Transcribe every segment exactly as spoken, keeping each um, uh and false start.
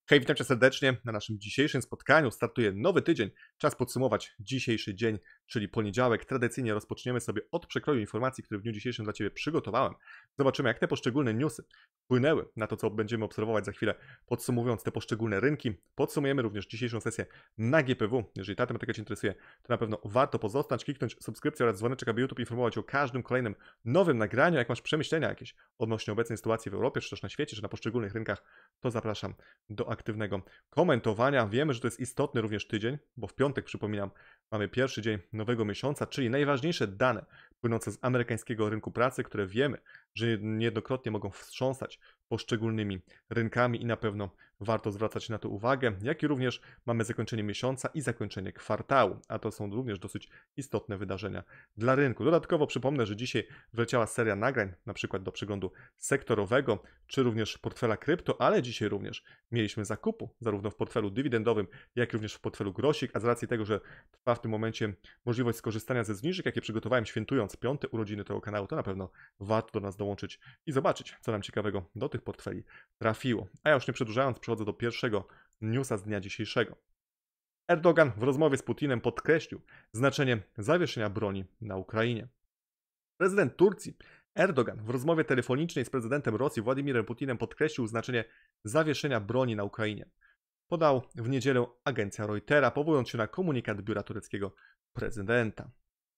Hej, witam cię serdecznie. Na naszym dzisiejszym spotkaniu startuje nowy tydzień. Czas podsumować dzisiejszy dzień, czyli poniedziałek. Tradycyjnie rozpoczniemy sobie od przekroju informacji, które w dniu dzisiejszym dla ciebie przygotowałem. Zobaczymy, jak te poszczególne newsy wpłynęły na to, co będziemy obserwować za chwilę, podsumowując te poszczególne rynki. Podsumujemy również dzisiejszą sesję na G P W. Jeżeli ta tematyka cię interesuje, to na pewno warto pozostać, kliknąć subskrypcję oraz dzwoneczek, aby YouTube informować o każdym kolejnym nowym nagraniu. Jak masz przemyślenia jakieś odnośnie obecnej sytuacji w Europie, czy też na świecie, czy na poszczególnych rynkach, to zapraszam do aktywnego komentowania. Wiemy, że to jest istotny również tydzień, bo w piątek, przypominam, mamy pierwszy dzień nowego miesiąca, czyli najważniejsze dane płynące z amerykańskiego rynku pracy, które wiemy, że niejednokrotnie mogą wstrząsać poszczególnymi rynkami i na pewno warto zwracać na to uwagę, jak i również mamy zakończenie miesiąca i zakończenie kwartału, a to są również dosyć istotne wydarzenia dla rynku. Dodatkowo przypomnę, że dzisiaj wleciała seria nagrań, na przykład do przeglądu sektorowego, czy również portfela krypto, ale dzisiaj również mieliśmy zakupu, zarówno w portfelu dywidendowym, jak również w portfelu grosik, a z racji tego, że trwa w tym momencie możliwość skorzystania ze zniżek, jakie przygotowałem świętując piąte urodziny tego kanału, to na pewno warto do nas dołączyć i zobaczyć, co nam ciekawego do tych portfeli trafiło. A ja już nie przedłużając, przechodzę do pierwszego newsa z dnia dzisiejszego. Erdogan w rozmowie z Putinem podkreślił znaczenie zawieszenia broni na Ukrainie. Prezydent Turcji Erdogan w rozmowie telefonicznej z prezydentem Rosji Władimirem Putinem podkreślił znaczenie zawieszenia broni na Ukrainie. Podał w niedzielę agencja Reutera, powołując się na komunikat biura tureckiego prezydenta.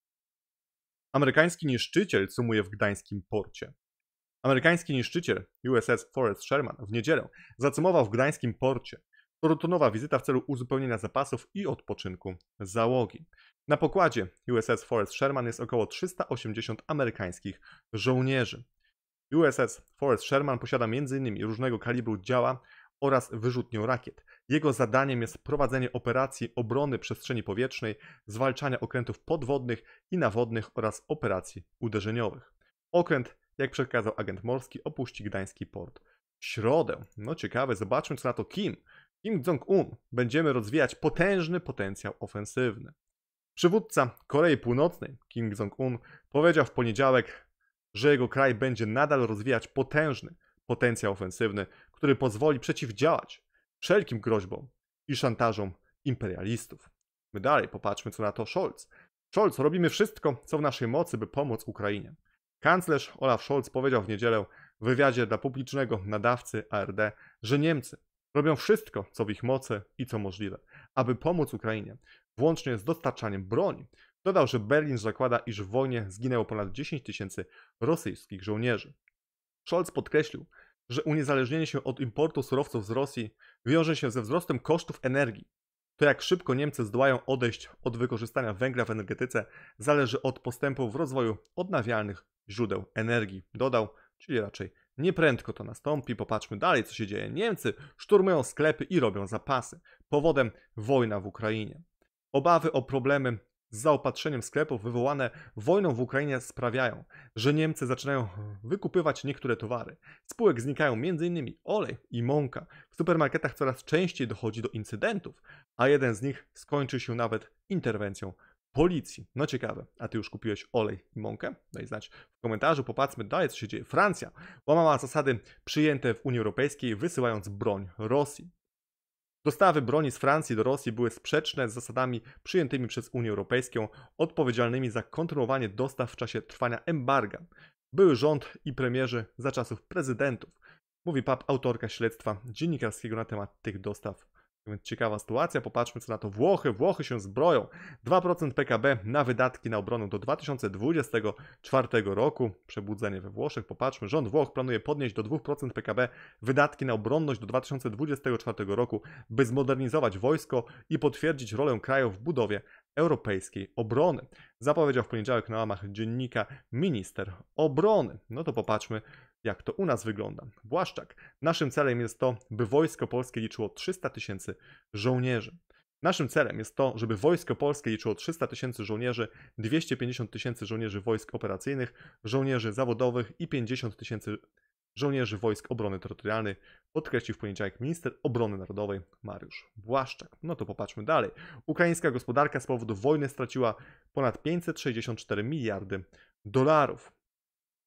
Amerykański niszczyciel sumuje w gdańskim porcie. Amerykański niszczyciel U S S Forrest Sherman w niedzielę zacumował w gdańskim porcie. To rutynowa wizyta w celu uzupełnienia zapasów i odpoczynku załogi. Na pokładzie U S S Forrest Sherman jest około trzysta osiemdziesiąt amerykańskich żołnierzy. U S S Forrest Sherman posiada m in różnego kalibru działa oraz wyrzutnię rakiet. Jego zadaniem jest prowadzenie operacji obrony przestrzeni powietrznej, zwalczania okrętów podwodnych i nawodnych oraz operacji uderzeniowych. Okręt, jak przekazał agent morski, opuści gdański port w środę. No ciekawe, zobaczmy co na to Kim. Kim Jong-un. Będziemy rozwijać potężny potencjał ofensywny. Przywódca Korei Północnej, Kim Jong-un, powiedział w poniedziałek, że jego kraj będzie nadal rozwijać potężny potencjał ofensywny, który pozwoli przeciwdziałać wszelkim groźbom i szantażom imperialistów. My dalej popatrzmy, co na to Scholz. Scholz, robimy wszystko, co w naszej mocy, by pomóc Ukrainie. Kanclerz Olaf Scholz powiedział w niedzielę w wywiadzie dla publicznego nadawcy A R D, że Niemcy robią wszystko, co w ich mocy i co możliwe, aby pomóc Ukrainie, włącznie z dostarczaniem broni. Dodał, że Berlin zakłada, iż w wojnie zginęło ponad dziesięć tysięcy rosyjskich żołnierzy. Scholz podkreślił, że uniezależnienie się od importu surowców z Rosji wiąże się ze wzrostem kosztów energii. To, jak szybko Niemcy zdołają odejść od wykorzystania węgla w energetyce, zależy od postępów w rozwoju odnawialnych źródeł energii. Dodał, czyli raczej nieprędko to nastąpi. Popatrzmy dalej, co się dzieje. Niemcy szturmują sklepy i robią zapasy. Powodem wojna w Ukrainie. Obawy o problemy z zaopatrzeniem sklepów wywołane wojną w Ukrainie sprawiają, że Niemcy zaczynają wykupywać niektóre towary. Spółek znikają m in olej i mąka. W supermarketach coraz częściej dochodzi do incydentów, a jeden z nich skończy się nawet interwencją policji. No ciekawe, a ty już kupiłeś olej i mąkę? Daj znać w komentarzu, popatrzmy dalej, co się dzieje. Francja łamała zasady przyjęte w Unii Europejskiej, wysyłając broń Rosji. Dostawy broni z Francji do Rosji były sprzeczne z zasadami przyjętymi przez Unię Europejską, odpowiedzialnymi za kontynuowanie dostaw w czasie trwania embarga. Były rząd i premierzy za czasów prezydentów, mówi P A P, autorka śledztwa dziennikarskiego na temat tych dostaw. Więc ciekawa sytuacja, popatrzmy co na to Włochy. Włochy się zbroją. dwa procent P K B na wydatki na obronę do dwa tysiące dwudziestego czwartego roku. Przebudzenie we Włoszech, popatrzmy. Rząd Włoch planuje podnieść do dwa procent P K B wydatki na obronność do dwa tysiące dwudziestego czwartego roku, by zmodernizować wojsko i potwierdzić rolę kraju w budowie europejskiej obrony. Zapowiedział w poniedziałek na łamach dziennika minister obrony. No to popatrzmy, jak to u nas wygląda. Błaszczak. Naszym celem jest to, by Wojsko Polskie liczyło trzysta tysięcy żołnierzy. Naszym celem jest to, żeby Wojsko Polskie liczyło trzysta tysięcy żołnierzy, dwieście pięćdziesiąt tysięcy żołnierzy wojsk operacyjnych, żołnierzy zawodowych i pięćdziesiąt tysięcy żołnierzy Wojsk Obrony Terytorialnej, podkreślił w poniedziałek minister obrony narodowej Mariusz Błaszczak. No to popatrzmy dalej. Ukraińska gospodarka z powodu wojny straciła ponad pięćset sześćdziesiąt cztery miliardy dolarów.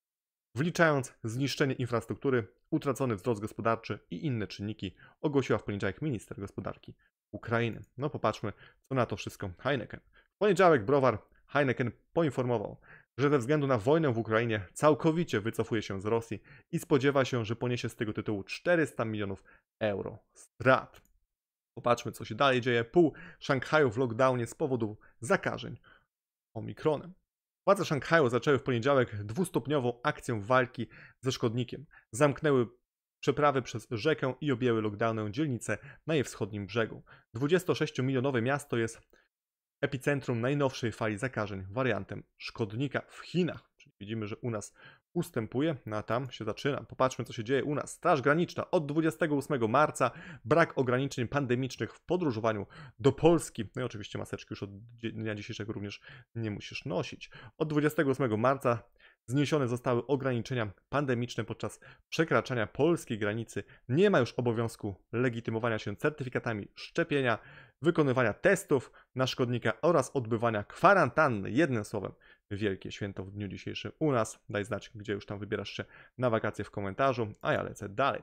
wliczając zniszczenie infrastruktury, utracony wzrost gospodarczy i inne czynniki, ogłosiła w poniedziałek minister gospodarki Ukrainy. No popatrzmy, co na to wszystko Heineken. W poniedziałek browar Heineken poinformował, że ze względu na wojnę w Ukrainie całkowicie wycofuje się z Rosji i spodziewa się, że poniesie z tego tytułu czterysta milionów euro strat. Popatrzmy, co się dalej dzieje. Pół Szanghaju w lockdownie z powodu zakażeń omikronem. Władze Szanghaju zaczęły w poniedziałek dwustopniową akcję walki ze szkodnikiem. Zamknęły przeprawy przez rzekę i objęły lockdownem dzielnice na jej wschodnim brzegu. dwudziestosześciomilionowe miasto jest epicentrum najnowszej fali zakażeń wariantem szkodnika w Chinach. Czyli widzimy, że u nas ustępuje, no a tam się zaczyna. Popatrzmy, co się dzieje u nas. Straż Graniczna od dwudziestego ósmego marca, brak ograniczeń pandemicznych w podróżowaniu do Polski. No i oczywiście maseczki już od dnia dzisiejszego również nie musisz nosić. Od dwudziestego ósmego marca zniesione zostały ograniczenia pandemiczne podczas przekraczania polskiej granicy. Nie ma już obowiązku legitymowania się certyfikatami szczepienia, wykonywania testów na szkodnika oraz odbywania kwarantanny. Jednym słowem, wielkie święto w dniu dzisiejszym u nas. Daj znać, gdzie już tam wybierasz się na wakacje w komentarzu, a ja lecę dalej.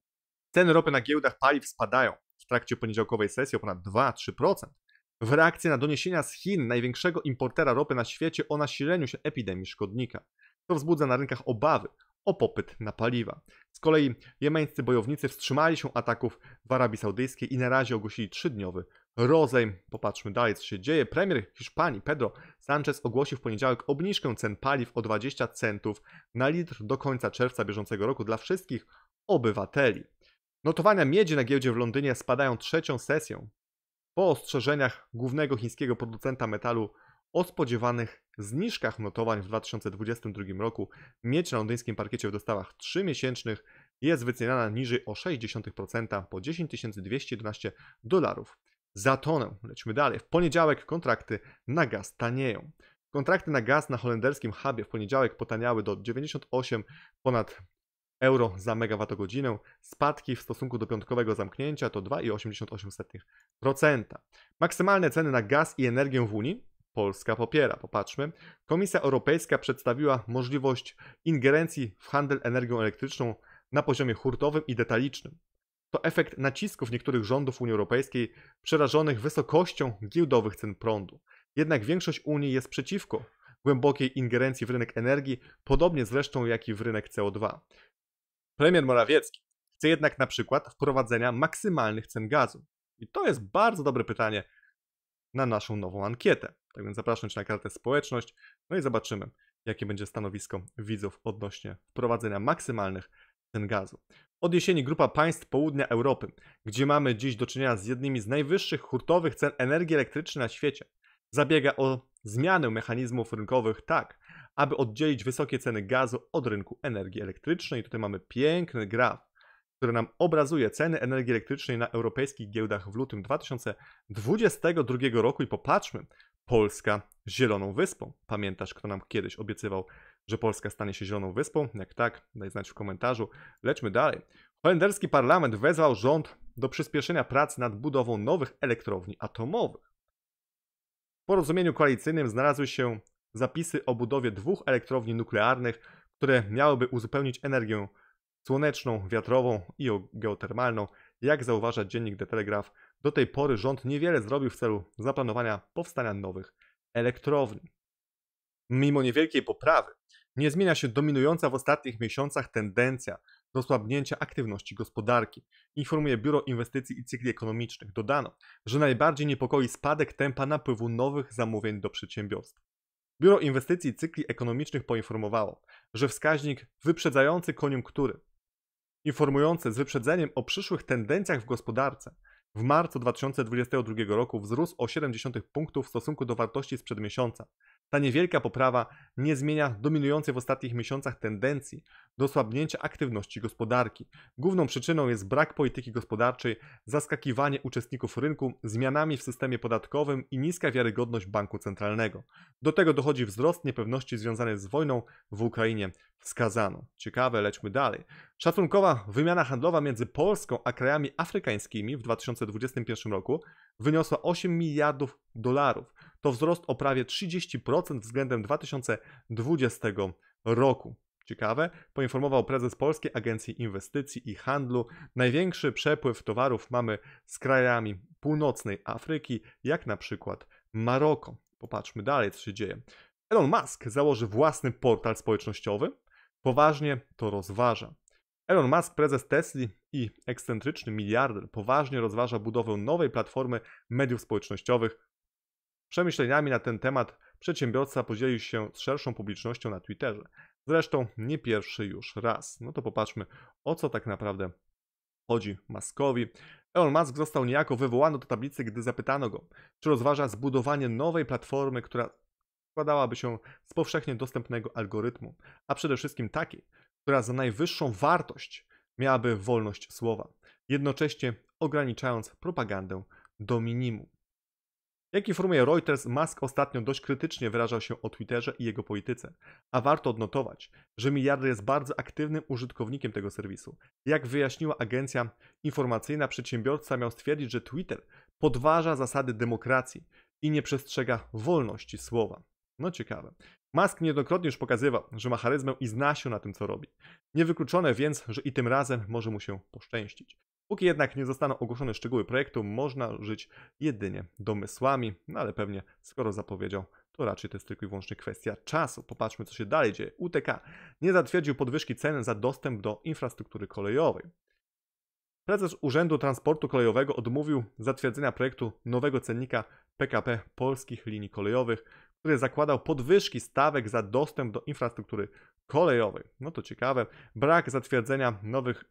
Ceny ropy na giełdach paliw spadają w trakcie poniedziałkowej sesji o ponad dwa do trzech procent. W reakcji na doniesienia z Chin, największego importera ropy na świecie, o nasileniu się epidemii szkodnika. To wzbudza na rynkach obawy o popyt na paliwa. Z kolei jemeńscy bojownicy wstrzymali się ataków w Arabii Saudyjskiej i na razie ogłosili trzydniowy rozejm. Popatrzmy dalej, co się dzieje. Premier Hiszpanii Pedro Sánchez ogłosił w poniedziałek obniżkę cen paliw o dwadzieścia centów na litr do końca czerwca bieżącego roku dla wszystkich obywateli. Notowania miedzi na giełdzie w Londynie spadają trzecią sesję po ostrzeżeniach głównego chińskiego producenta metalu o spodziewanych zniżkach notowań w dwa tysiące dwudziestym drugim roku. Miedź na londyńskim parkiecie w dostawach trzymiesięcznych jest wyceniana niżej o sześć dziesiątych procent po dziesięć tysięcy dwieście jedenaście dolarów za tonę. Lećmy dalej. W poniedziałek kontrakty na gaz tanieją. Kontrakty na gaz na holenderskim hubie w poniedziałek potaniały do dziewięćdziesiąt osiem ponad euro za megawattogodzinę. Spadki w stosunku do piątkowego zamknięcia to dwa przecinek osiemdziesiąt osiem procent. Maksymalne ceny na gaz i energię w Unii Polska popiera. Popatrzmy. Komisja Europejska przedstawiła możliwość ingerencji w handel energią elektryczną na poziomie hurtowym i detalicznym. To efekt nacisków niektórych rządów Unii Europejskiej przerażonych wysokością giełdowych cen prądu. Jednak większość Unii jest przeciwko głębokiej ingerencji w rynek energii, podobnie zresztą jak i w rynek C O dwa. Premier Morawiecki chce jednak na przykład wprowadzenia maksymalnych cen gazu. I to jest bardzo dobre pytanie na naszą nową ankietę. Tak więc zapraszam Cię na kartę społeczność, no i zobaczymy, jakie będzie stanowisko widzów odnośnie wprowadzenia maksymalnych cen gazu. Od jesieni grupa państw południa Europy, gdzie mamy dziś do czynienia z jednymi z najwyższych hurtowych cen energii elektrycznej na świecie, zabiega o zmianę mechanizmów rynkowych tak, aby oddzielić wysokie ceny gazu od rynku energii elektrycznej. Tutaj mamy piękny graf, który nam obrazuje ceny energii elektrycznej na europejskich giełdach w lutym dwa tysiące dwudziestego drugiego roku i popatrzmy, Polska zieloną wyspą. Pamiętasz, kto nam kiedyś obiecywał, że Polska stanie się zieloną wyspą? Jak tak, daj znać w komentarzu. Lećmy dalej. Holenderski parlament wezwał rząd do przyspieszenia prac nad budową nowych elektrowni atomowych. W porozumieniu koalicyjnym znalazły się zapisy o budowie dwóch elektrowni nuklearnych, które miałyby uzupełnić energię słoneczną, wiatrową i geotermalną. Jak zauważa dziennik The Telegraph, do tej pory rząd niewiele zrobił w celu zaplanowania powstania nowych elektrowni. Mimo niewielkiej poprawy nie zmienia się dominująca w ostatnich miesiącach tendencja do słabnięcia aktywności gospodarki, informuje Biuro Inwestycji i Cykli Ekonomicznych. Dodano, że najbardziej niepokoi spadek tempa napływu nowych zamówień do przedsiębiorstw. Biuro Inwestycji i Cykli Ekonomicznych poinformowało, że wskaźnik wyprzedzający koniunktury, informujący z wyprzedzeniem o przyszłych tendencjach w gospodarce, w marcu dwa tysiące dwudziestego drugiego roku wzrósł o siedem dziesiątych punktów w stosunku do wartości sprzed miesiąca. Ta niewielka poprawa nie zmienia dominującej w ostatnich miesiącach tendencji do słabnięcia aktywności gospodarki. Główną przyczyną jest brak polityki gospodarczej, zaskakiwanie uczestników rynku zmianami w systemie podatkowym i niska wiarygodność banku centralnego. Do tego dochodzi wzrost niepewności związany z wojną w Ukrainie, wskazano. Ciekawe, lećmy dalej. Szacunkowa wymiana handlowa między Polską a krajami afrykańskimi w dwa tysiące dwudziestym pierwszym roku wyniosła osiem miliardów dolarów. To wzrost o prawie trzydzieści procent względem dwa tysiące dwudziestego roku. Ciekawe, poinformował prezes Polskiej Agencji Inwestycji i Handlu. Największy przepływ towarów mamy z krajami północnej Afryki, jak na przykład Maroko. Popatrzmy dalej, co się dzieje. Elon Musk założy własny portal społecznościowy. Poważnie to rozważa. Elon Musk, prezes Tesli i ekscentryczny miliarder, poważnie rozważa budowę nowej platformy mediów społecznościowych. Przemyśleniami na ten temat przedsiębiorca podzielił się z szerszą publicznością na Twitterze. Zresztą nie pierwszy już raz. No to popatrzmy, o co tak naprawdę chodzi Muskowi. Elon Musk został niejako wywołany do tablicy, gdy zapytano go, czy rozważa zbudowanie nowej platformy, która składałaby się z powszechnie dostępnego algorytmu, a przede wszystkim takiej, która za najwyższą wartość miałaby wolność słowa, jednocześnie ograniczając propagandę do minimum. Jak informuje Reuters, Musk ostatnio dość krytycznie wyrażał się o Twitterze i jego polityce, a warto odnotować, że miliarder jest bardzo aktywnym użytkownikiem tego serwisu. Jak wyjaśniła agencja informacyjna, przedsiębiorca miał stwierdzić, że Twitter podważa zasady demokracji i nie przestrzega wolności słowa. No ciekawe. Musk niejednokrotnie już pokazywał, że ma charyzmę i zna się na tym, co robi. Niewykluczone więc, że i tym razem może mu się poszczęścić. Póki jednak nie zostaną ogłoszone szczegóły projektu, można żyć jedynie domysłami, no ale pewnie skoro zapowiedział, to raczej to jest tylko i wyłącznie kwestia czasu. Popatrzmy, co się dalej dzieje. U T K nie zatwierdził podwyżki cen za dostęp do infrastruktury kolejowej. Prezes Urzędu Transportu Kolejowego odmówił zatwierdzenia projektu nowego cennika P K P Polskich Linii Kolejowych, który zakładał podwyżki stawek za dostęp do infrastruktury kolejowej. No to ciekawe. Brak zatwierdzenia nowych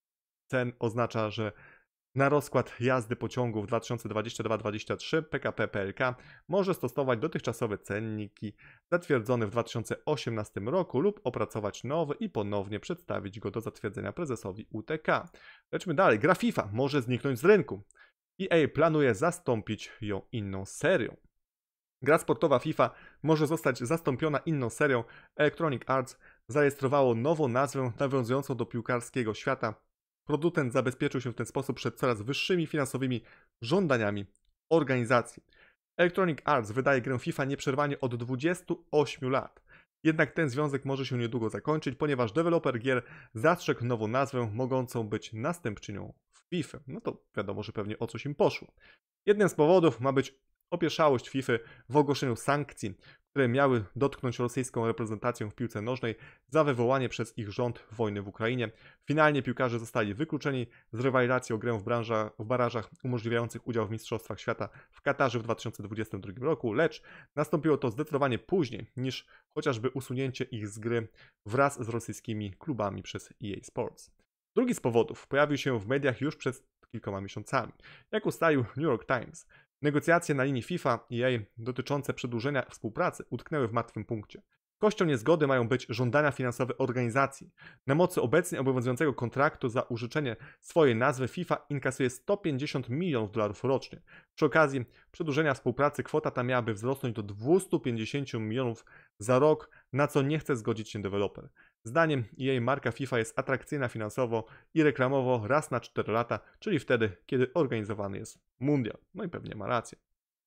cen oznacza, że na rozkład jazdy pociągów dwa tysiące dwudziesty drugi dwudziesty trzeci P K P P L K może stosować dotychczasowe cenniki zatwierdzone w dwa tysiące osiemnastym roku lub opracować nowy i ponownie przedstawić go do zatwierdzenia prezesowi U T K. Lećmy dalej. Gra FIFA może zniknąć z rynku. E A planuje zastąpić ją inną serią. Gra sportowa FIFA może zostać zastąpiona inną serią. Electronic Arts zarejestrowało nową nazwę nawiązującą do piłkarskiego świata. Producent zabezpieczył się w ten sposób przed coraz wyższymi finansowymi żądaniami organizacji. Electronic Arts wydaje grę FIFA nieprzerwanie od dwudziestu ośmiu lat. Jednak ten związek może się niedługo zakończyć, ponieważ deweloper gier zastrzegł nową nazwę mogącą być następczynią FIFA. No to wiadomo, że pewnie o coś im poszło. Jednym z powodów ma być opieszałość FIFA w ogłoszeniu sankcji, które miały dotknąć rosyjską reprezentację w piłce nożnej za wywołanie przez ich rząd wojny w Ukrainie. Finalnie piłkarze zostali wykluczeni z rywalizacji o grę w, branża, w barażach umożliwiających udział w Mistrzostwach Świata w Katarze w dwa tysiące dwudziestym drugim roku, lecz nastąpiło to zdecydowanie później niż chociażby usunięcie ich z gry wraz z rosyjskimi klubami przez E A Sports. Drugi z powodów pojawił się w mediach już przed kilkoma miesiącami. Jak ustalił New York Times, negocjacje na linii FIFA i E A dotyczące przedłużenia współpracy utknęły w martwym punkcie. Kością niezgody mają być żądania finansowe organizacji. Na mocy obecnie obowiązującego kontraktu za użyczenie swojej nazwy FIFA inkasuje sto pięćdziesiąt milionów dolarów rocznie. Przy okazji przedłużenia współpracy kwota ta miałaby wzrosnąć do dwieście pięćdziesiąt milionów za rok, na co nie chce zgodzić się deweloper. Zdaniem E A marka FIFA jest atrakcyjna finansowo i reklamowo raz na cztery lata, czyli wtedy, kiedy organizowany jest mundial. No i pewnie ma rację.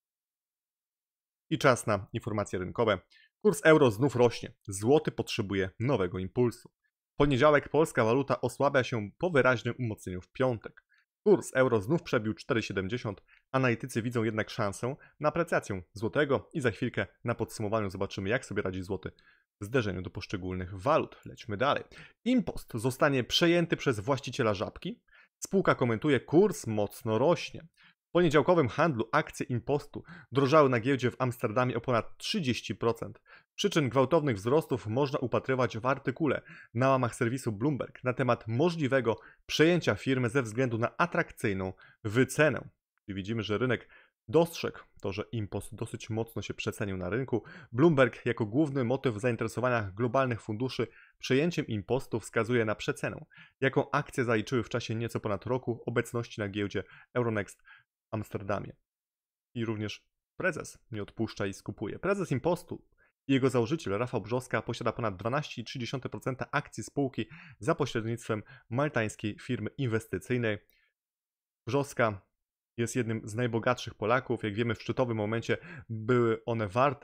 I czas na informacje rynkowe. Kurs euro znów rośnie. Złoty potrzebuje nowego impulsu. W poniedziałek polska waluta osłabia się po wyraźnym umocnieniu w piątek. Kurs euro znów przebił cztery siedemdziesiąt. Analitycy widzą jednak szansę na aprecjację złotego i za chwilkę na podsumowaniu zobaczymy, jak sobie radzi złoty w zderzeniu do poszczególnych walut. Lećmy dalej. Impost zostanie przejęty przez właściciela Żabki. Spółka komentuje, kurs mocno rośnie. W poniedziałkowym handlu akcje Impostu drożały na giełdzie w Amsterdamie o ponad trzydzieści procent. Przyczyn gwałtownych wzrostów można upatrywać w artykule na łamach serwisu Bloomberg na temat możliwego przejęcia firmy ze względu na atrakcyjną wycenę. I widzimy, że rynek dostrzegł to, że Impost dosyć mocno się przecenił na rynku. Bloomberg jako główny motyw zainteresowania globalnych funduszy przejęciem Impostu wskazuje na przecenę, jaką akcje zaliczyły w czasie nieco ponad roku obecności na giełdzie Euronext w Amsterdamie. I również prezes nie odpuszcza i skupuje. Prezes Impostu i jego założyciel Rafał Brzoska posiada ponad dwanaście przecinek trzy dziesiąte procent akcji spółki za pośrednictwem maltańskiej firmy inwestycyjnej. Brzoska jest jednym z najbogatszych Polaków. Jak wiemy, w szczytowym momencie były one warte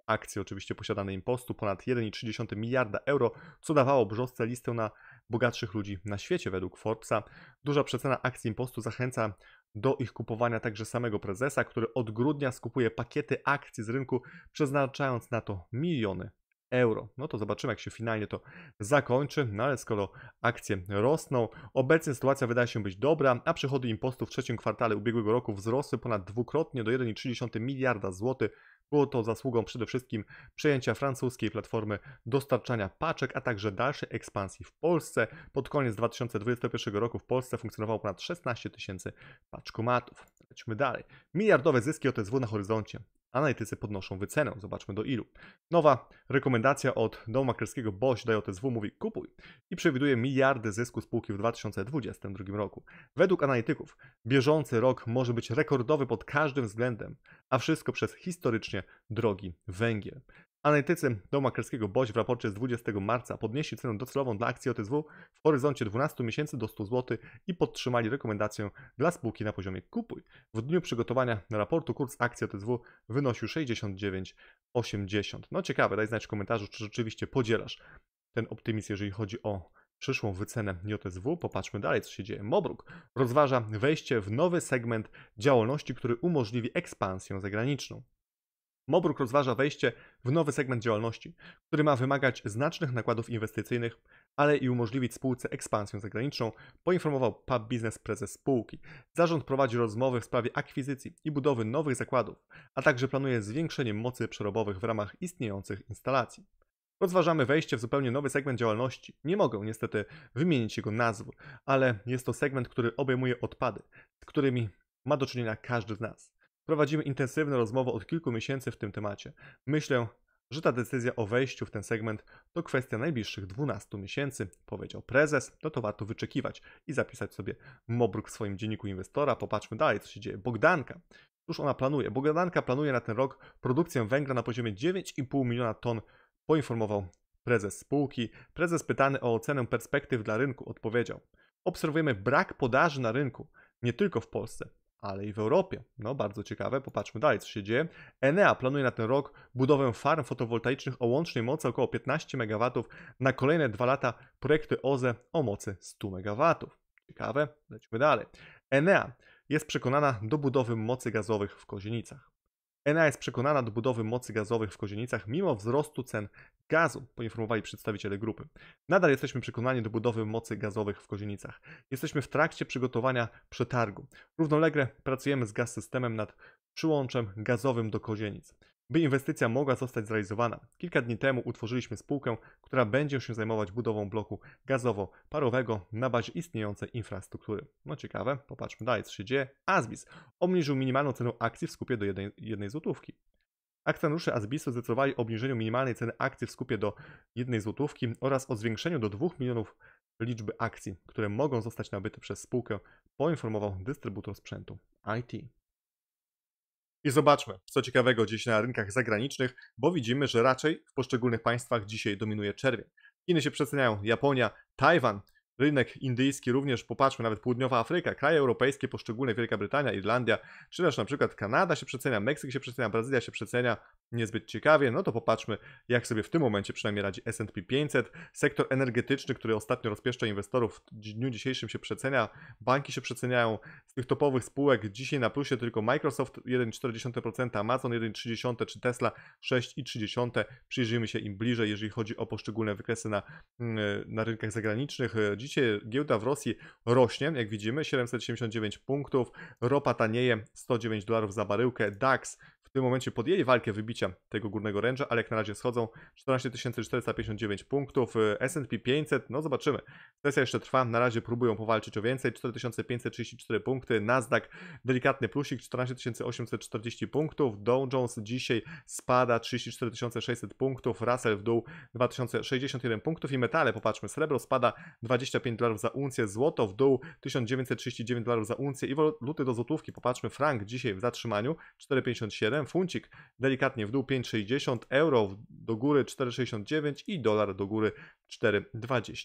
akcje oczywiście posiadane impostu, ponad jeden i trzy dziesiąte miliarda euro, co dawało brzosce listę na bogatszych ludzi na świecie według Forbesa. Duża przecena akcji impostu zachęca do ich kupowania także samego prezesa, który od grudnia skupuje pakiety akcji z rynku, przeznaczając na to miliony euro. No to zobaczymy, jak się finalnie to zakończy, no ale skoro akcje rosną, obecnie sytuacja wydaje się być dobra, a przychody impostu w trzecim kwartale ubiegłego roku wzrosły ponad dwukrotnie do jeden i trzy dziesiąte miliarda złotych. Było to zasługą przede wszystkim przejęcia francuskiej platformy dostarczania paczek, a także dalszej ekspansji w Polsce. Pod koniec dwa tysiące dwudziestego pierwszego roku w Polsce funkcjonowało ponad szesnaście tysięcy paczkomatów. Lećmy dalej. Miliardowe zyski O T S W na horyzoncie. Analitycy podnoszą wycenę. Zobaczmy do ilu. Nowa rekomendacja od domu maklerskiego Boś daje O T S W mówi kupuj i przewiduje miliardy zysku spółki w dwa tysiące dwudziestym drugim roku. Według analityków bieżący rok może być rekordowy pod każdym względem, a wszystko przez historycznie drogi węgiel. Analitycy domu maklerskiego Boś w raporcie z dwudziestego marca podnieśli cenę docelową dla akcji O T S W w horyzoncie dwunastu miesięcy do stu złotych i podtrzymali rekomendację dla spółki na poziomie kupuj. W dniu przygotowania raportu kurs akcji O T S W wynosił sześćdziesiąt dziewięć osiemdziesiąt. No ciekawe, daj znać w komentarzu, czy rzeczywiście podzielasz ten optymizm, jeżeli chodzi o przyszłą wycenę J T S W. Popatrzmy dalej, co się dzieje. Mobruk rozważa wejście w nowy segment działalności, który umożliwi ekspansję zagraniczną. Mobruk rozważa wejście w nowy segment działalności, który ma wymagać znacznych nakładów inwestycyjnych, ale i umożliwić spółce ekspansję zagraniczną, poinformował Pub Business prezes spółki. Zarząd prowadzi rozmowy w sprawie akwizycji i budowy nowych zakładów, a także planuje zwiększenie mocy przerobowych w ramach istniejących instalacji. Rozważamy wejście w zupełnie nowy segment działalności. Nie mogę niestety wymienić jego nazw, ale jest to segment, który obejmuje odpady, z którymi ma do czynienia każdy z nas. Prowadzimy intensywne rozmowy od kilku miesięcy w tym temacie. Myślę, że ta decyzja o wejściu w ten segment to kwestia najbliższych dwunastu miesięcy, powiedział prezes. No to warto wyczekiwać i zapisać sobie Mobruk w swoim dzienniku inwestora. Popatrzmy dalej, co się dzieje. Bogdanka. Cóż ona planuje? Bogdanka planuje na ten rok produkcję węgla na poziomie dziewięć i pół miliona ton, poinformował prezes spółki. Prezes pytany o ocenę perspektyw dla rynku odpowiedział: obserwujemy brak podaży na rynku, nie tylko w Polsce, ale i w Europie. No bardzo ciekawe, popatrzmy dalej, co się dzieje. Enea planuje na ten rok budowę farm fotowoltaicznych o łącznej mocy około piętnaście megawatów, na kolejne dwa lata projekty O Z E o mocy stu megawatów. Ciekawe, lecimy dalej. Enea jest przekonana do budowy mocy gazowych w Kozienicach. Enea jest przekonana do budowy mocy gazowych w Kozienicach mimo wzrostu cen gazu, poinformowali przedstawiciele grupy. Nadal jesteśmy przekonani do budowy mocy gazowych w Kozienicach. Jesteśmy w trakcie przygotowania przetargu. Równolegle pracujemy z Gaz-Systemem nad przyłączem gazowym do Kozienic, by inwestycja mogła zostać zrealizowana. Kilka dni temu utworzyliśmy spółkę, która będzie się zajmować budową bloku gazowo-parowego na bazie istniejącej infrastruktury. No ciekawe, popatrzmy dalej, co się dzieje. Asbis obniżył minimalną cenę akcji w skupie do jednej, jednej złotówki. Akcjonariusze Asbisu zdecydowali o obniżeniu minimalnej ceny akcji w skupie do jednej złotówki oraz o zwiększeniu do dwóch milionów liczby akcji, które mogą zostać nabyte przez spółkę, poinformował dystrybutor sprzętu I T. I zobaczmy, co ciekawego dzieje się na rynkach zagranicznych, bo widzimy, że raczej w poszczególnych państwach dzisiaj dominuje czerwień. Chiny się przeceniają, Japonia, Tajwan, rynek indyjski również, popatrzmy, nawet południowa Afryka, kraje europejskie, poszczególne Wielka Brytania, Irlandia, czy też na przykład Kanada się przecenia, Meksyk się przecenia, Brazylia się przecenia, niezbyt ciekawie. No to popatrzmy, jak sobie w tym momencie przynajmniej radzi S and P pięćset. Sektor energetyczny, który ostatnio rozpieszcza inwestorów, w dniu dzisiejszym się przecenia, banki się przeceniają. Z tych topowych spółek dzisiaj na plusie tylko Microsoft jeden przecinek cztery procent, Amazon jeden przecinek trzy procent czy Tesla sześć przecinek trzy procent. Przyjrzyjmy się im bliżej, jeżeli chodzi o poszczególne wykresy na, na rynkach zagranicznych. Dzisiaj giełda w Rosji rośnie, jak widzimy, siedemset siedemdziesiąt dziewięć punktów, ropa tanieje, sto dziewięć dolarów za baryłkę, DAX w tym momencie podjęli walkę wybicia tego górnego ręża, ale jak na razie schodzą, czternaście tysięcy czterysta pięćdziesiąt dziewięć punktów, S and P pięćset, no zobaczymy, sesja jeszcze trwa, na razie próbują powalczyć o więcej, cztery tysiące pięćset trzydzieści cztery punkty, Nasdaq delikatny plusik, czternaście tysięcy osiemset czterdzieści punktów, Dow Jones dzisiaj spada, trzydzieści cztery tysiące sześćset punktów, Russell w dół dwa tysiące sześćdziesiąt jeden punktów i metale, popatrzmy, srebro spada dwadzieścia pięć dolarów za uncję, złoto w dół tysiąc dziewięćset trzydzieści dziewięć dolarów za uncję i waluty do złotówki, popatrzmy, frank dzisiaj w zatrzymaniu cztery pięćdziesiąt siedem, funcik delikatnie w dół pięć sześćdziesiąt, euro do góry cztery sześćdziesiąt dziewięć i dolar do góry cztery dwadzieścia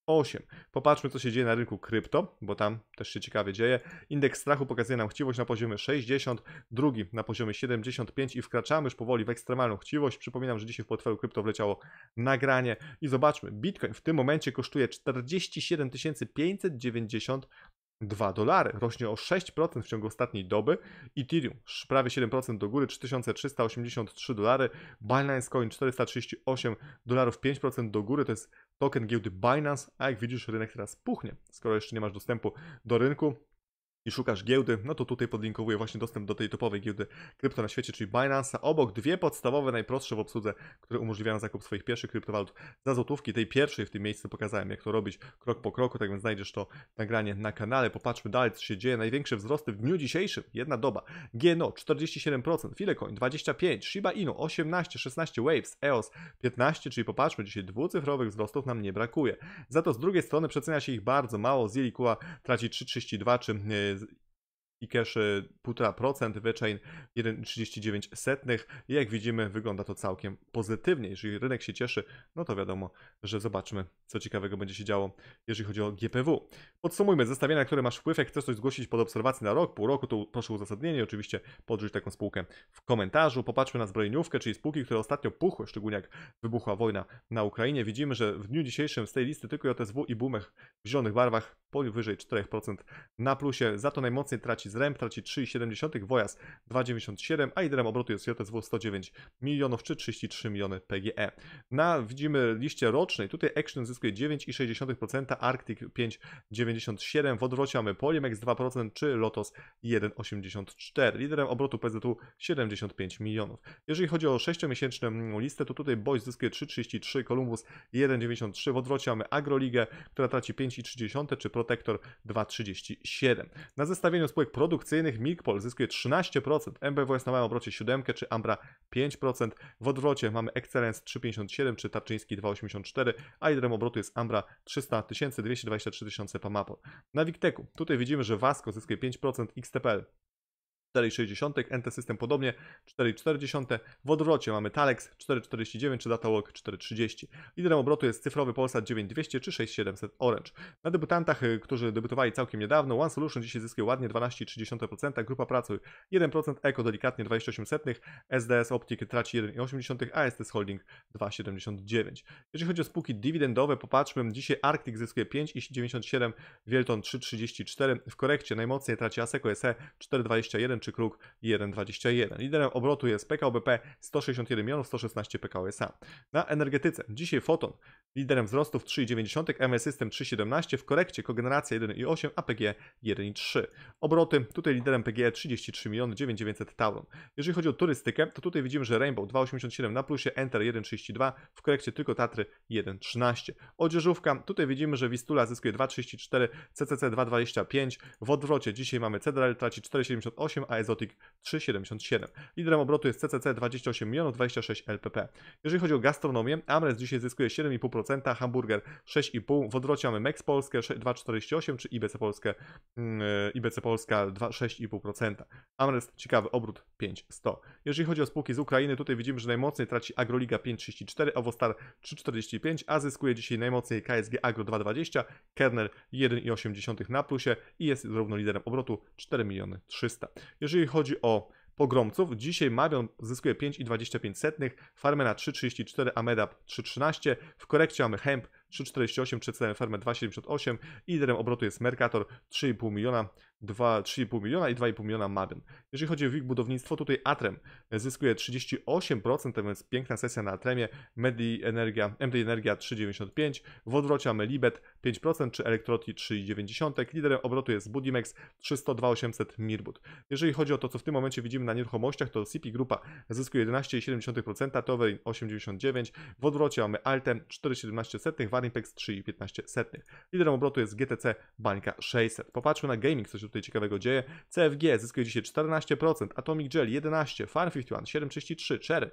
osiem. Popatrzmy, co się dzieje na rynku krypto, bo tam też się ciekawie dzieje. Indeks strachu pokazuje nam chciwość na poziomie sześćdziesiąt, drugi na poziomie siedemdziesiąt pięć i wkraczamy już powoli w ekstremalną chciwość. Przypominam, że dzisiaj w portfelu krypto wleciało nagranie i zobaczmy, Bitcoin w tym momencie kosztuje czterdzieści siedem tysięcy pięćset dziewięćdziesiąt dwa dolary, rośnie o sześć procent w ciągu ostatniej doby. Ethereum prawie siedem procent do góry, trzy tysiące trzysta osiemdziesiąt trzy dolary. Binance Coin czterysta trzydzieści osiem dolarów, pięć procent do góry, to jest token giełdy Binance, a jak widzisz, rynek teraz puchnie. Skoro jeszcze nie masz dostępu do rynku i szukasz giełdy, no to tutaj podlinkowuję właśnie dostęp do tej topowej giełdy krypto na świecie, czyli Binance. Obok dwie podstawowe, najprostsze w obsłudze, które umożliwiają zakup swoich pierwszych kryptowalut za złotówki. Tej pierwszej w tym miejscu pokazałem, jak to robić krok po kroku, tak więc znajdziesz to nagranie na kanale. Popatrzmy dalej, co się dzieje. Największe wzrosty w dniu dzisiejszym, jedna doba. G N O czterdzieści siedem procent, Filecoin dwadzieścia pięć procent, Shiba Inu osiemnaście, szesnaście, Waves, E O S piętnaście, czyli popatrzmy, dzisiaj dwucyfrowych wzrostów nam nie brakuje. Za to z drugiej strony przecenia się ich bardzo mało. Zielikua traci trzy trzydzieści dwa, czy i cash półtora procent, VeChain jeden przecinek trzydzieści dziewięć. I jak widzimy, wygląda to całkiem pozytywnie. Jeżeli rynek się cieszy, no to wiadomo, że zobaczmy, co ciekawego będzie się działo, jeżeli chodzi o G P W. Podsumujmy zestawienia, na które masz wpływ. Jak chcesz coś zgłosić pod obserwację na rok, pół roku, to proszę o uzasadnienie. Oczywiście podrzuć taką spółkę w komentarzu. Popatrzmy na zbrojeniówkę, czyli spółki, które ostatnio puchły, szczególnie jak wybuchła wojna na Ukrainie. Widzimy, że w dniu dzisiejszym z tej listy tylko J S W i Bumech w zielonych barwach powyżej cztery procent na plusie. Za to najmocniej traci Zrem, traci trzy przecinek siedem, Wojas dwa przecinek dziewięćdziesiąt siedem, a liderem obrotu jest J S W sto dziewięć milionów czy trzydzieści trzy miliony P G E. Na widzimy liście rocznej, tutaj Action zyskuje dziewięć przecinek sześć procent, Arctic pięć przecinek dziewięćdziesiąt siedem, w odwrocie mamy Polimex dwa procent czy Lotos jeden przecinek osiemdziesiąt cztery. Liderem obrotu P Z U siedemdziesiąt pięć milionów. Jeżeli chodzi o sześciomiesięczną listę, to tutaj Boys zyskuje trzy przecinek trzydzieści trzy, Columbus jeden przecinek dziewięćdziesiąt trzy, w odwrocie mamy Agroligę, która traci pięć przecinek trzy czy Protector dwa przecinek trzydzieści siedem. Na zestawieniu spółek produkcyjnych Milkpol zyskuje trzynaście procent, M B W S na małym obrocie siedem procent czy Ambra pięć procent. W odwrocie mamy Excellence trzy przecinek pięćdziesiąt siedem czy Tarczyński dwa przecinek osiemdziesiąt cztery, a liderem obrotu jest Ambra trzysta tysięcy, dwieście dwadzieścia trzy tysiące Pamapol. Na Wikteku tutaj widzimy, że Vasco zyskuje pięć procent, X T P L cztery przecinek sześć, N T System podobnie cztery przecinek cztery, w odwrocie mamy Talex cztery przecinek czterdzieści dziewięć czy Datawalk cztery przecinek trzydzieści. Liderem obrotu jest cyfrowy Polsat dziewięć tysięcy dwieście czy sześć tysięcy siedemset Orange. Na debiutantach, którzy debiutowali całkiem niedawno, One Solution dzisiaj zyskuje ładnie dwanaście przecinek trzy procent, Grupa Pracy jeden procent, Eko delikatnie dwadzieścia osiem procent, S D S Optic traci jeden przecinek osiem, a S T S Holding dwa przecinek siedemdziesiąt dziewięć. Jeżeli chodzi o spółki dywidendowe, popatrzmy, dzisiaj Arctic zyskuje pięć przecinek dziewięćdziesiąt siedem, Wielton trzy przecinek trzydzieści cztery, w korekcie najmocniej traci Aseco S E cztery przecinek dwadzieścia jeden czy Kruk jeden przecinek dwadzieścia jeden. Liderem obrotu jest P K O B P sto sześćdziesiąt jeden milionów, sto szesnaście P K O S A. Na energetyce dzisiaj Foton liderem wzrostów trzy przecinek dziewięćdziesiąt, M S System trzy przecinek siedemnaście, w korekcie kogeneracja jeden przecinek osiem, a P G E jeden przecinek trzy. Obroty, tutaj liderem P G E trzydzieści trzy miliony, dziewięć tysięcy dziewięćset Tauron. Jeżeli chodzi o turystykę, to tutaj widzimy, że Rainbow dwa przecinek osiemdziesiąt siedem na plusie, Enter jeden przecinek trzydzieści dwa, w korekcie tylko Tatry jeden przecinek trzynaście. Odzieżówka, tutaj widzimy, że Wistula zyskuje dwa przecinek trzydzieści cztery, C C C dwa przecinek dwadzieścia pięć, w odwrocie dzisiaj mamy Cedral traci cztery przecinek siedemdziesiąt osiem, a Exotic trzy przecinek siedemdziesiąt siedem. Liderem obrotu jest C C C dwadzieścia osiem milionów, dwadzieścia sześć L P P. Jeżeli chodzi o gastronomię, Amres dzisiaj zyskuje siedem przecinek pięć procent, Hamburger sześć przecinek pięć procent, w odwrocie mamy Mex Polskę dwa przecinek czterdzieści osiem czy I B C Polskę, yy, I B C Polska sześć przecinek pięć procent. Amres ciekawy obrót pięć tysięcy sto. Jeżeli chodzi o spółki z Ukrainy, tutaj widzimy, że najmocniej traci Agroliga pięć przecinek trzydzieści cztery, Avostar trzy przecinek czterdzieści pięć, a zyskuje dzisiaj najmocniej K S G Agro dwa przecinek dwadzieścia, Kernel jeden przecinek osiem na plusie i jest równo liderem obrotu cztery miliony trzysta. Jeżeli chodzi o pogromców, dzisiaj Mabion zyskuje pięć przecinek dwadzieścia pięć, Farmena trzy przecinek trzydzieści cztery, Amedap trzy przecinek trzynaście, w korekcie mamy Hemp trzy przecinek czterdzieści osiem, przedstawiam Farmę dwa przecinek siedemdziesiąt osiem i liderem obrotu jest Mercator trzy przecinek pięć miliona, dwa przecinek pięć miliona i dwa przecinek pięć miliona Mabion. Jeżeli chodzi o W I G budownictwo, tutaj Atrem zyskuje trzydzieści osiem procent, a więc piękna sesja na Atremie, Medi Energia, M D Energia trzy przecinek dziewięćdziesiąt pięć, w odwrocie mamy Libet pięć procent czy Elektroti trzy przecinek dziewięćdziesiąt, liderem obrotu jest Budimex trzysta dwa osiemset Mirbut. Jeżeli chodzi o to, co w tym momencie widzimy na nieruchomościach, to C P Grupa zyskuje jedenaście przecinek siedem procent, Towerin osiem przecinek dziewięćdziesiąt dziewięć, w odwrocie mamy Altem cztery przecinek siedemnaście, Warimpex trzy przecinek piętnaście. Liderem obrotu jest G T C Bańka sześćset. Popatrzmy na gaming, co się tutaj ciekawego dzieje. C F G zyskuje dzisiaj czternaście procent, Atomic Gel jedenaście procent, Farm pięćdziesiąt jeden siedem przecinek trzydzieści trzy, Cherry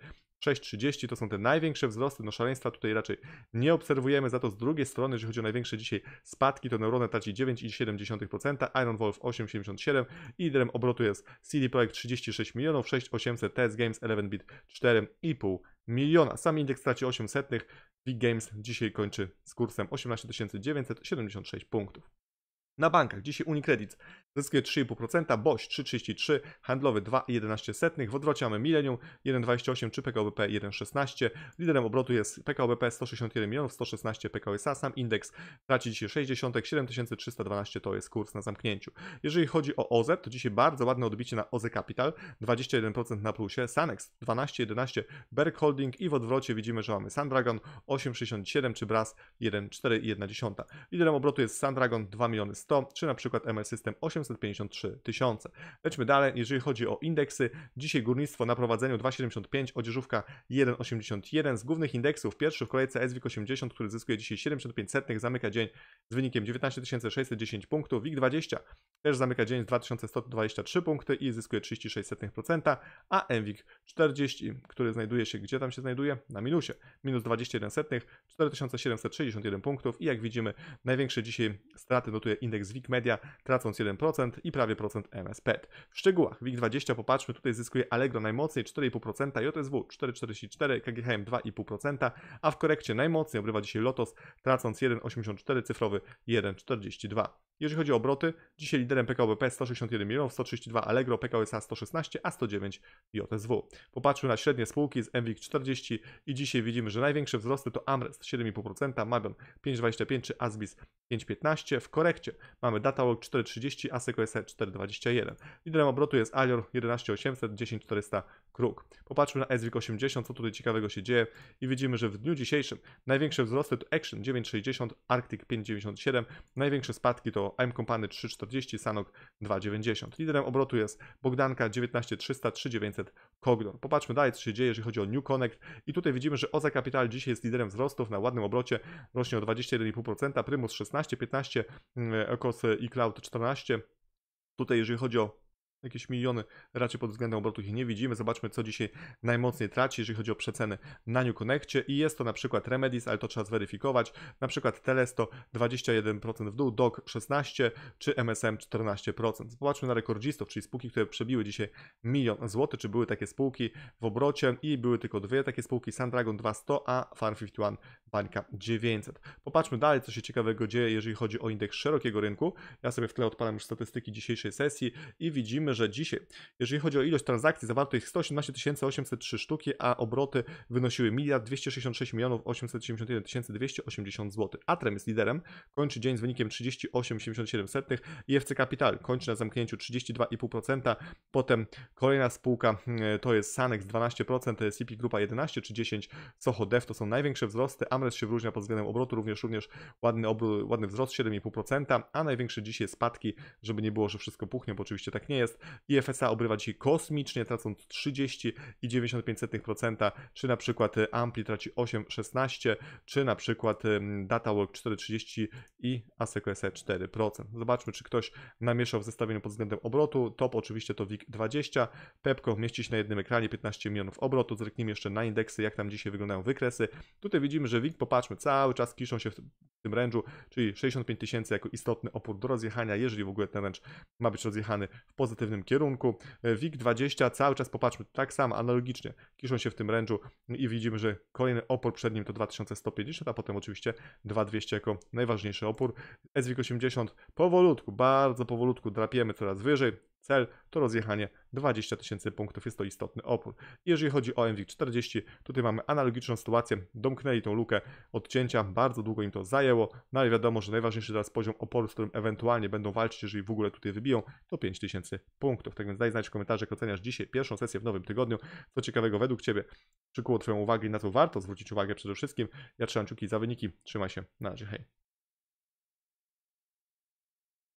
sześć trzydzieści to są te największe wzrosty, no szaleństwa tutaj raczej nie obserwujemy, za to z drugiej strony, jeżeli chodzi o największe dzisiaj spadki, to Neuronet traci dziewięć przecinek siedem procent, Iron Wolf osiem przecinek siedemdziesiąt siedem i liderem obrotu jest C D Projekt trzydzieści sześć milionów, sześć tysięcy osiemset, T S Games eleven bit cztery i pół miliona. Sam indeks traci osiem setnych, Big Games dzisiaj kończy z kursem osiemnaście tysięcy dziewięćset siedemdziesiąt sześć punktów. Na bankach dzisiaj Unicredit zyskuje trzy i pół procent, Boś trzy przecinek trzydzieści trzy, handlowy dwa przecinek jedenaście setnych, w odwrocie mamy Millennium jeden przecinek dwadzieścia osiem czy P K O B P jeden przecinek szesnaście. Liderem obrotu jest P K O B P sto sześćdziesiąt jeden milionów, sto szesnaście P K O S A. Sam indeks traci dzisiaj sześćdziesiąt, siedem tysięcy trzysta dwanaście to jest kurs na zamknięciu. Jeżeli chodzi o O Z, to dzisiaj bardzo ładne odbicie na O Z Capital, dwadzieścia jeden procent na plusie, Sanex dwanaście jedenaście, Berg Holding i w odwrocie widzimy, że mamy Sandragon osiem przecinek sześćdziesiąt siedem czy Bras jeden przecinek cztery jeden. Liderem obrotu jest Sandragon dwa miliony sto, czy na przykład M L System osiemset pięćdziesiąt trzy tysiące. Lećmy dalej, jeżeli chodzi o indeksy, dzisiaj górnictwo na prowadzeniu dwa przecinek siedemdziesiąt pięć, odzieżówka jeden przecinek osiemdziesiąt jeden. Z głównych indeksów pierwszy w kolejce S W I K osiemdziesiąt, który zyskuje dzisiaj siedem przecinek pięć setnych, zamyka dzień z wynikiem dziewiętnaście tysięcy sześćset dziesięć punktów. W I K dwadzieścia też zamyka dzień z dwa tysiące sto dwadzieścia trzy punkty i zyskuje trzydzieści sześć procent, a M W I K czterdzieści, który znajduje się, gdzie tam się znajduje? Na minusie, minus dwadzieścia jeden setnych, cztery tysiące siedemset sześćdziesiąt jeden punktów i jak widzimy największe dzisiaj straty notuje indeks W I K Media, tracąc jeden procent i prawie procent M S P E T. W szczegółach W I K dwadzieścia, popatrzmy, tutaj zyskuje Allegro najmocniej cztery i pół procent, J S W cztery przecinek czterdzieści cztery, K G H M dwa i pół procent, a w korekcie najmocniej obrywa dzisiaj Lotos, tracąc jeden przecinek osiemdziesiąt cztery, cyfrowy jeden przecinek czterdzieści dwa. Jeżeli chodzi o obroty, dzisiaj liderem P K O B P sto sześćdziesiąt jeden milionów, sto trzydzieści dwa Allegro, P K O S A sto szesnaście, a sto dziewięć J S W. Popatrzmy na średnie spółki z M W I K czterdzieści i dzisiaj widzimy, że największe wzrosty to Amrest siedem i pół procent, Mabion pięć przecinek dwadzieścia pięć czy Asbis pięć przecinek piętnaście. W korekcie mamy Datawalk cztery przecinek trzydzieści, Aseco S E cztery przecinek dwadzieścia jeden. Liderem obrotu jest Alior jedenaście tysięcy osiemset, dziesięć tysięcy czterysta Kruk. Popatrzmy na S W I K osiemdziesiąt, co tutaj ciekawego się dzieje i widzimy, że w dniu dzisiejszym największe wzrosty to Action dziewięć przecinek sześćdziesiąt, Arctic pięć przecinek dziewięćdziesiąt siedem, największe spadki to M Company trzy przecinek czterdzieści, Sanok dwa przecinek dziewięćdziesiąt. Liderem obrotu jest Bogdanka dziewiętnaście tysięcy trzysta, trzy tysiące dziewięćset Kogdor. Popatrzmy dalej, co się dzieje, jeżeli chodzi o New Connect i tutaj widzimy, że O Z Capital dzisiaj jest liderem wzrostów na ładnym obrocie, rośnie o dwadzieścia jeden i pół procent, Primus szesnaście, piętnaście, Ecos i Cloud czternaście. Tutaj jeżeli chodzi o jakieś miliony, raczej pod względem obrotu ich nie widzimy. Zobaczmy, co dzisiaj najmocniej traci, jeżeli chodzi o przeceny na New Connectie i jest to na przykład Remedis, ale to trzeba zweryfikować, na przykład Telesto dwadzieścia jeden procent w dół, D O G szesnaście czy M S M czternaście procent. Zobaczmy na rekordzistów, czyli spółki, które przebiły dzisiaj milion złotych, czy były takie spółki w obrocie i były tylko dwie takie spółki, Sandragon dwieście sto, a Farm pięćdziesiąt jeden, Bańka dziewięćset. Popatrzmy dalej, co się ciekawego dzieje, jeżeli chodzi o indeks szerokiego rynku. Ja sobie w tle odpalam już statystyki dzisiejszej sesji i widzimy, że dzisiaj, jeżeli chodzi o ilość transakcji, zawarto ich sto osiemnaście tysięcy osiemset trzy sztuki, a obroty wynosiły miliard dwieście sześćdziesiąt sześć milionów osiemset siedemdziesiąt jeden tysięcy dwieście osiemdziesiąt złotych. Atrem jest liderem, kończy dzień z wynikiem trzydzieści osiem przecinek siedemdziesiąt siedem i F C Capital kończy na zamknięciu trzydzieści dwa i pół procent. Potem kolejna spółka to jest Sanex dwanaście procent, C P Grupa jedenaście czy dziesięć, Soho Dev to są największe wzrosty. Amres się wyróżnia pod względem obrotu, również również ładny, obrót, ładny wzrost siedem i pół procent, a największe dzisiaj spadki, żeby nie było, że wszystko puchnie, bo oczywiście tak nie jest. I F S A obrywa dzisiaj kosmicznie, tracąc trzydzieści i dziewięćdziesiąt pięć procent, czy na przykład Ampli traci osiem przecinek szesnaście, czy na przykład Datawalk cztery przecinek trzydzieści i Aseco S E cztery procent. Zobaczmy, czy ktoś namieszał w zestawieniu pod względem obrotu. Top oczywiście to W I K dwadzieścia, Pepco mieści się na jednym ekranie, piętnaście milionów obrotu. Zerknijmy jeszcze na indeksy, jak tam dzisiaj wyglądają wykresy. Tutaj widzimy, że W I K, popatrzmy, cały czas kiszą się w tym range'u, czyli sześćdziesiąt pięć tysięcy jako istotny opór do rozjechania, jeżeli w ogóle ten range ma być rozjechany w pozytywnym kierunku. W I K dwadzieścia cały czas, popatrzmy, tak samo, analogicznie, kiszą się w tym range'u i widzimy, że kolejny opór przed nim to dwa tysiące sto pięćdziesiąt, a potem oczywiście dwa tysiące dwieście jako najważniejszy opór. S W I K osiemdziesiąt powolutku, bardzo powolutku drapiemy coraz wyżej. Cel to rozjechanie dwadzieścia tysięcy punktów, jest to istotny opór. Jeżeli chodzi o M W I K czterdzieści, tutaj mamy analogiczną sytuację, domknęli tą lukę odcięcia, bardzo długo im to zajęło, no ale wiadomo, że najważniejszy teraz poziom oporu, z którym ewentualnie będą walczyć, jeżeli w ogóle tutaj wybiją, to pięć tysięcy punktów. Tak więc daj znać w komentarzach, jak oceniasz dzisiaj pierwszą sesję w nowym tygodniu, co ciekawego według Ciebie przykuło Twoją uwagę i na co warto zwrócić uwagę przede wszystkim. Ja trzymam kciuki za wyniki, trzymaj się, na razie, hej.